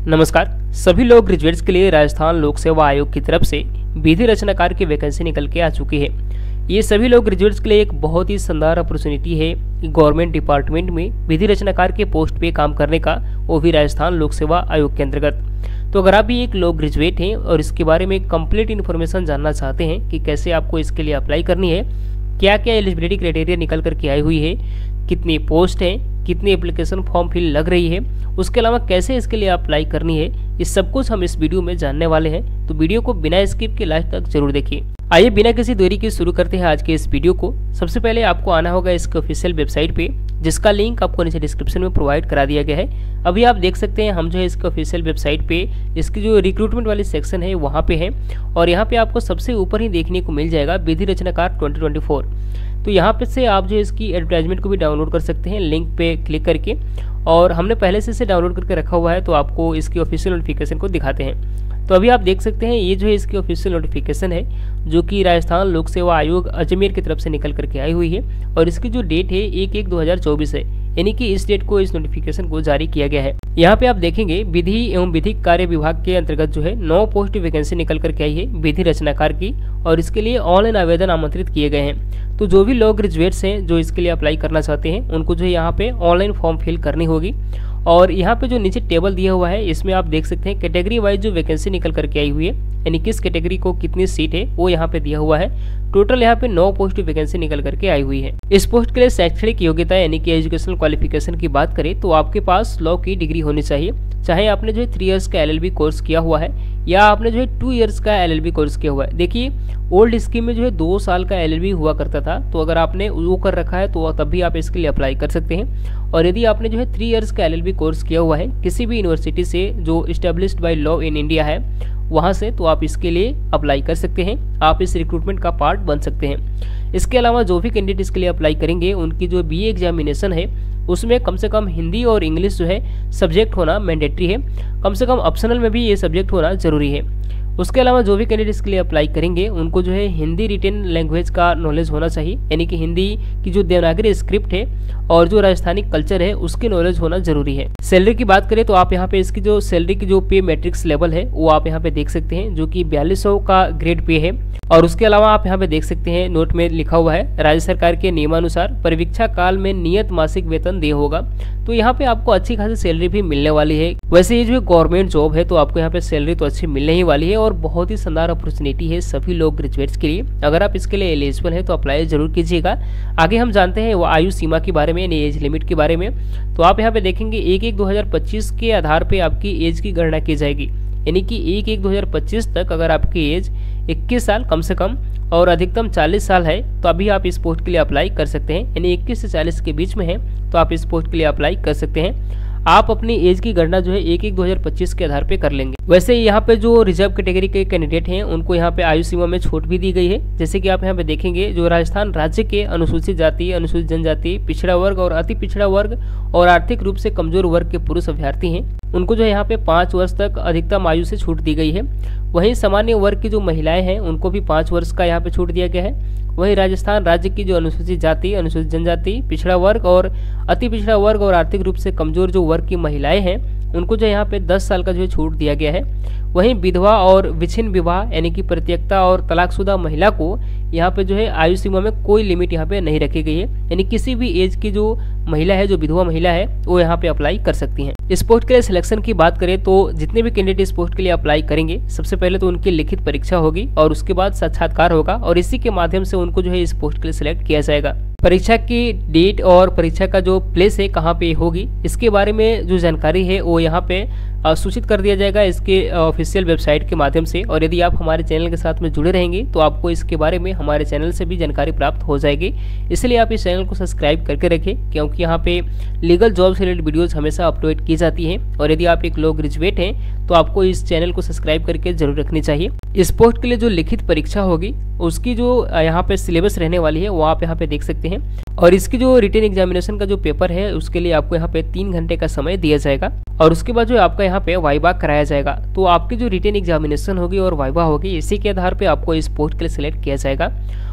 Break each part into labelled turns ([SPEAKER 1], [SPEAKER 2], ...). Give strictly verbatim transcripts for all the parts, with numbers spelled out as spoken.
[SPEAKER 1] नमस्कार। सभी लोग ग्रेजुएट्स के लिए राजस्थान लोक सेवा आयोग की तरफ से विधि रचनाकार की वैकेंसी निकल के आ चुकी है। ये सभी लोग ग्रेजुएट्स के लिए एक बहुत ही शानदार अपॉर्चुनिटी है कि गवर्नमेंट डिपार्टमेंट में विधि रचनाकार के पोस्ट पे काम करने का, वो भी राजस्थान लोक सेवा आयोग के अंतर्गत। तो अगर आप भी एक लोग ग्रेजुएट हैं और इसके बारे में कंप्लीट इन्फॉर्मेशन जानना चाहते हैं कि कैसे आपको इसके लिए अप्लाई करनी है, क्या क्या एलिजिबिलिटी क्राइटेरिया निकल करके आई हुई है, कितनी पोस्ट है, कितनी एप्लीकेशन फॉर्म फिल लग रही है, उसके अलावा कैसे इसके लिए अप्लाई करनी है, ये सब कुछ हम इस वीडियो में जानने वाले हैं। तो वीडियो को बिना स्किप के लास्ट तक जरूर देखिए। आइए बिना किसी देरी के शुरू करते हैं आज के इस वीडियो को। सबसे पहले आपको आना होगा इसके ऑफिशियल वेबसाइट पे, जिसका लिंक आपको नीचे डिस्क्रिप्शन में प्रोवाइड करा दिया गया है। अभी आप देख सकते हैं हम जो है इसके ऑफिशियल वेबसाइट पे इसकी जो रिक्रूटमेंट वाली सेक्शन है वहाँ पे है, और यहाँ पे आपको सबसे ऊपर ही देखने को मिल जाएगा विधि रचनाकार ट्वेंटी ट्वेंटी फोर। तो यहाँ पे से आप जो है इसकी एडवर्टाइजमेंट को भी डाउनलोड कर सकते हैं लिंक पे क्लिक करके, और हमने पहले से इसे डाउनलोड करके रखा हुआ है, तो आपको इसकी ऑफिशियल नोटिफिकेशन को दिखाते हैं। तो अभी आप देख सकते हैं ये जो है इसकी ऑफिशियल नोटिफिकेशन है, जो कि राजस्थान लोक सेवा आयोग अजमेर की तरफ से निकल करके आई हुई है, और इसकी जो डेट है एक एक दो हजार चौबीस है, यानी कि इस डेट को इस नोटिफिकेशन को जारी किया गया है। यहाँ पे आप देखेंगे विधि एवं विधिक कार्य विभाग के अंतर्गत जो है नौ पोस्ट वैकेंसी निकल करके आई है विधि रचनाकार की, और इसके लिए ऑनलाइन आवेदन आमंत्रित किए गए हैं। तो जो भी लोग ग्रेजुएट्स हैं जो इसके लिए अप्लाई करना चाहते हैं, उनको जो है यहाँ पे ऑनलाइन फॉर्म फिल करनी होगी। और यहाँ पे जो नीचे टेबल दिया हुआ है, इसमें आप देख सकते हैं कैटेगरी वाइज जो वैकेंसी निकल करके आई हुई है, यानी किस कैटेगरी को कितनी सीट है वो यहाँ पे दिया हुआ है। टोटल यहाँ पे नौ पोस्ट वैकेंसी निकल करके आई हुई है। इस पोस्ट के लिए शैक्षणिक योग्यता यानी कि एजुकेशनल क्वालिफिकेशन की बात करें तो आपके पास लॉ की डिग्री होनी चाहिए, चाहे आपने जो है थ्री इयर्स का एलएलबी कोर्स किया हुआ है या आपने जो है टू इयर्स का एलएलबी कोर्स किया हुआ है। देखिए ओल्ड स्कीम में जो है दो साल का एलएलबी हुआ करता था, तो अगर आपने वो कर रखा है तो तब भी आप इसके लिए अप्लाई कर सकते हैं। और यदि आपने जो है थ्री इयर्स का एलएलबी कोर्स किया हुआ है किसी भी यूनिवर्सिटी से जो established by law in India है वहाँ से, तो आप इसके लिए अप्लाई कर सकते हैं, आप इस रिक्रूटमेंट का पार्ट बन सकते हैं। इसके अलावा जो भी कैंडिडेट इसके लिए अप्लाई करेंगे उनकी जो बी ए एग्जामिनेशन है उसमें कम से कम हिंदी और इंग्लिश जो है सब्जेक्ट होना मैंडेटरी है, कम से कम ऑप्शनल में भी ये सब्जेक्ट होना जरूरी है। उसके अलावा जो भी कैंडिडेट इसके लिए अप्लाई करेंगे उनको जो है हिंदी रिटेन लैंग्वेज का नॉलेज होना चाहिए, यानी कि हिंदी की जो देवनागरी स्क्रिप्ट है और जो राजस्थानी कल्चर है उसकी नॉलेज होना जरूरी है। सैलरी की बात करें तो आप यहाँ पे इसकी जो सैलरी की जो पे मैट्रिक्स लेवल है वो आप यहाँ पे देख सकते हैं, जो कि बयालीस सौ का ग्रेड पे है। और उसके अलावा आप यहाँ पे देख सकते हैं नोट में लिखा हुआ है राज्य सरकार के नियमानुसार परीक्षा काल में नियत मासिक वेतन देय होगा। तो यहाँ पे आपको अच्छी खासी सैलरी भी मिलने वाली है। वैसे ये जो है गवर्नमेंट जॉब है, तो आपको यहाँ पे सैलरी तो अच्छी मिलने ही वाली है, और बहुत ही शानदार अपॉर्चुनिटी है सभी लोग ग्रेजुएट्स के लिए। अगर आप इसके लिए एलिजिबल है तो अप्लाई जरूर कीजिएगा। आगे हम जानते हैं वो आयु सीमा के बारे में, यानी एज लिमिट के बारे में। तो आप यहाँ पे देखेंगे एक एक दो हजार पच्चीस के आधार पे आपकी एज की गणना की जाएगी, यानी कि एक एक दो हजार पच्चीस तक अगर आपकी एज इक्कीस साल कम से कम और अधिकतम चालीस साल है तो अभी आप इस पोस्ट के लिए अप्लाई कर सकते हैं, यानी इक्कीस से चालीस के बीच में है तो आप इस पोस्ट के लिए अप्लाई कर सकते हैं। आप अपनी एज की गणना जो है एक एक दो हजार पच्चीस के आधार पे कर लेंगे। वैसे यहाँ पे जो रिजर्व कैटेगरी के कैंडिडेट हैं उनको यहाँ पे आयु सीमा में छूट भी दी गई है, जैसे कि आप यहाँ पे देखेंगे जो राजस्थान राज्य के अनुसूचित जाति, अनुसूचित जनजाति, पिछड़ा वर्ग और अति पिछड़ा वर्ग और आर्थिक रूप से कमजोर वर्ग के पुरुष अभ्यर्थी हैं उनको जो है यहाँ पे पाँच वर्ष तक अधिकतम आयु से छूट दी गई है। वहीं सामान्य वर्ग की जो महिलाएं हैं उनको भी पाँच वर्ष का यहाँ पे छूट दिया गया है। वहीं राजस्थान राज्य की जो अनुसूचित जाति, अनुसूचित जनजाति, पिछड़ा वर्ग और अति पिछड़ा वर्ग और आर्थिक रूप से कमजोर जो वर्ग की महिलाएं हैं उनको जो यहाँ पे दस साल का जो है छूट दिया गया है। वहीं विधवा और विच्छिन्न विवाह यानी कि परित्यक्ता और तलाकशुदा महिला को यहाँ पे जो है आयु सीमा में कोई लिमिट यहाँ पे नहीं रखी गई है, यानी किसी भी एज की जो महिला है, जो विधवा महिला है, वो यहाँ पे अप्लाई कर सकती हैं। इस पोस्ट के लिए सिलेक्शन की बात करें तो जितने भी कैंडिडेट इस पोस्ट के लिए अप्लाई करेंगे सबसे पहले तो उनकी लिखित परीक्षा होगी और उसके बाद साक्षात्कार होगा, और इसी के माध्यम से उनको जो है इस पोस्ट के लिए सिलेक्ट किया जाएगा। परीक्षा की डेट और परीक्षा का जो प्लेस है कहाँ पे होगी इसके बारे में जो जानकारी है वो यहाँ पे सूचित कर दिया जाएगा इसके ऑफिशियल वेबसाइट के माध्यम से। और यदि आप हमारे चैनल के साथ में जुड़े रहेंगे तो आपको इसके बारे में हमारे चैनल से भी जानकारी प्राप्त हो जाएगी, इसलिए आप इस चैनल को सब्सक्राइब करके रखें, क्योंकि यहाँ पे लीगल जॉब से रिलेटेड वीडियोज हमेशा अपलोड की जाती हैं। और यदि आप एक लोग ग्रेजुएट हैं तो आपको इस चैनल को सब्सक्राइब करके जरूर रखनी चाहिए। इस पोस्ट के लिए जो लिखित परीक्षा होगी उसकी जो यहाँ पे सिलेबस रहने वाली है वो आप यहाँ पे देख सकते हैं, और इसकी जो रिटन एग्जामिनेशन का जो पेपर है उसके लिए आपको यहाँ पे तीन घंटे का समय दिया जाएगा, और उसके बाद जो आपका यहाँ पे वाइवा कराया जाएगा। तो आपकी जो रिटन एग्जामिनेशन होगी और वाइवा होगी इसी के आधार पे आपको इस पोस्ट के लिए सिलेक्ट किया जाएगा।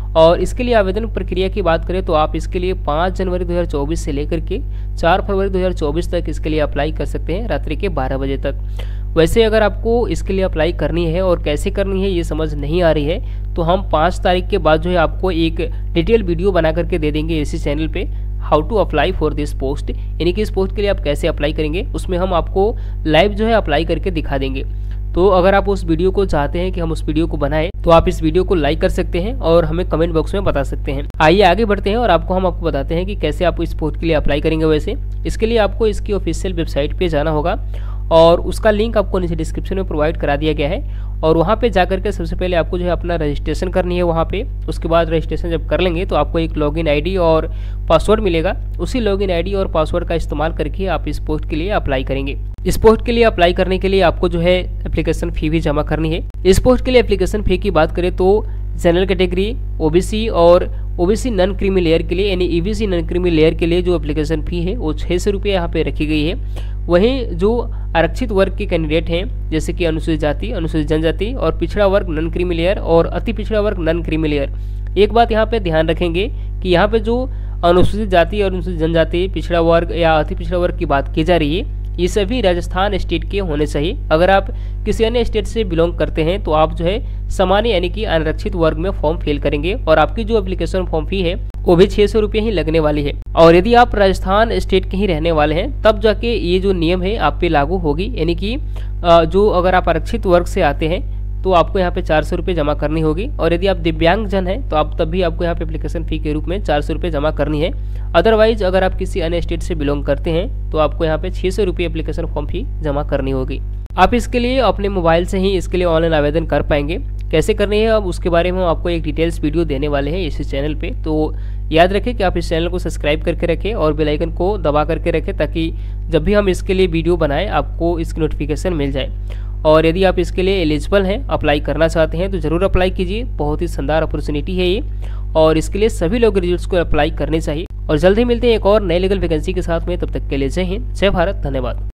[SPEAKER 1] और इसके लिए आवेदन प्रक्रिया की बात करें तो आप इसके लिए पाँच जनवरी दो हज़ार चौबीस से लेकर के चार फरवरी दो हज़ार चौबीस तक इसके लिए अप्लाई कर सकते हैं रात्रि के बारह बजे तक। वैसे अगर आपको इसके लिए अप्लाई करनी है और कैसे करनी है ये समझ नहीं आ रही है तो हम पाँच तारीख के बाद जो है आपको एक डिटेल वीडियो बना करके दे देंगे इसी चैनल पे, how to apply for this post, यानी कि इस पोस्ट के लिए आप कैसे अप्लाई करेंगे उसमें हम आपको लाइव जो है अप्लाई करके दिखा देंगे। तो अगर आप उस वीडियो को चाहते हैं कि हम उस वीडियो को बनाएं तो आप इस वीडियो को लाइक कर सकते हैं और हमें कमेंट बॉक्स में बता सकते हैं। आइए आगे बढ़ते हैं और आपको हम आपको बताते हैं कि कैसे आप इस पोस्ट के लिए अप्लाई करेंगे। वैसे इसके लिए आपको इसकी ऑफिशियल वेबसाइट पे जाना होगा और उसका लिंक आपको नीचे डिस्क्रिप्शन में प्रोवाइड करा दिया गया है और वहाँ पे जाकर के सबसे पहले आपको जो है अपना रजिस्ट्रेशन करनी है वहाँ पे। उसके बाद रजिस्ट्रेशन जब कर लेंगे तो आपको एक लॉगिन आईडी और पासवर्ड मिलेगा। उसी लॉगिन आईडी और पासवर्ड का इस्तेमाल करके आप इस पोस्ट के लिए अप्लाई करेंगे। इस पोस्ट के लिए अप्लाई करने के लिए आपको जो है एप्लीकेशन फी भी जमा करनी है। इस पोस्ट के लिए एप्लीकेशन फी की बात करें तो जनरल कैटेगरी, ओबीसी और ओबीसी नॉन क्रीमी लेयर के लिए यानी ईबीसी नॉन क्रीमी लेयर के लिए जो एप्लीकेशन फी है वो छः सौ रुपये यहाँ पे रखी गई है। वहीं जो आरक्षित वर्ग के कैंडिडेट हैं जैसे कि अनुसूचित जाति, अनुसूचित जनजाति और पिछड़ा वर्ग नॉन क्रीमी लेयर और अति पिछड़ा वर्ग नॉन क्रीमी लेयर, एक बात यहाँ पे ध्यान रखेंगे कि यहाँ पे जो अनुसूचित जाति और अनुसूचित जनजाति, पिछड़ा वर्ग या अति पिछड़ा वर्ग की बात की जा रही है ये सभी राजस्थान स्टेट के होने चाहिए। अगर आप किसी अन्य स्टेट से बिलोंग करते हैं तो आप जो है सामान्य यानी कि अनारक्षित वर्ग में फॉर्म फिल करेंगे और आपकी जो एप्लीकेशन फॉर्म फी है वो भी छह सौ रुपये ही लगने वाली है। और यदि आप राजस्थान स्टेट के ही रहने वाले हैं तब जाके ये जो नियम है आप पे लागू होगी, यानी कि जो अगर आप आरक्षित वर्ग से आते हैं तो आपको यहाँ पे चार सौ रुपये जमा करनी होगी और यदि आप दिव्यांग जन हैं तो आप तब भी आपको यहाँ पे एप्लीकेशन फ़ी के रूप में चार सौ रुपये जमा करनी है। अदरवाइज अगर आप किसी अन्य स्टेट से बिलोंग करते हैं तो आपको यहाँ पे छः सौ रुपये एप्लीकेशन फॉर्म फी जमा करनी होगी। आप इसके लिए अपने मोबाइल से ही इसके लिए ऑनलाइन आवेदन कर पाएंगे। कैसे करनी है अब उसके बारे में हम आपको एक डिटेल्स वीडियो देने वाले हैं इसी चैनल पे, तो याद रखें कि आप इस चैनल को सब्सक्राइब करके रखें और बेल आइकन को दबा करके रखें ताकि जब भी हम इसके लिए वीडियो बनाएं आपको इसकी नोटिफिकेशन मिल जाए। और यदि आप इसके लिए एलिजिबल हैं, अप्लाई करना चाहते हैं तो ज़रूर अप्लाई कीजिए। बहुत ही शानदार अपॉर्चुनिटी है ये और इसके लिए सभी लोग ग्रेजुएट्स को अप्लाई करनी चाहिए। और जल्द ही मिलते हैं एक और नए लीगल वैकेंसी के साथ में, तब तक के लिए जय हिंद, जय भारत, धन्यवाद।